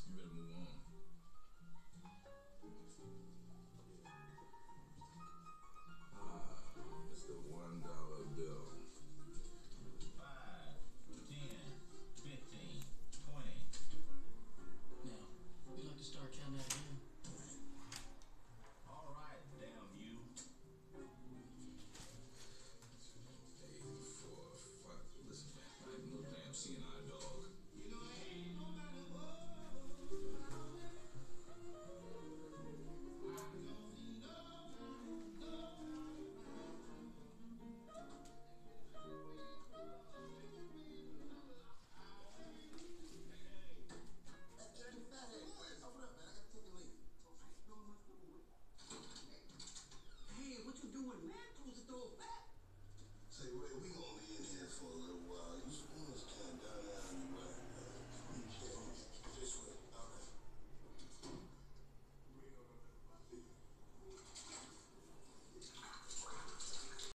You better move on. Mr. $1 bill. 5, 10, 15, 20. Now, we like to start counting that again. All right, damn you. 8, 4, 5. Listen, man, I ain't no damn CNI dog. You know, ain't nobody Hey, what you doing, man? Close the door back. Say, Ray, we gonna be in here for a little while. You want us kind of down there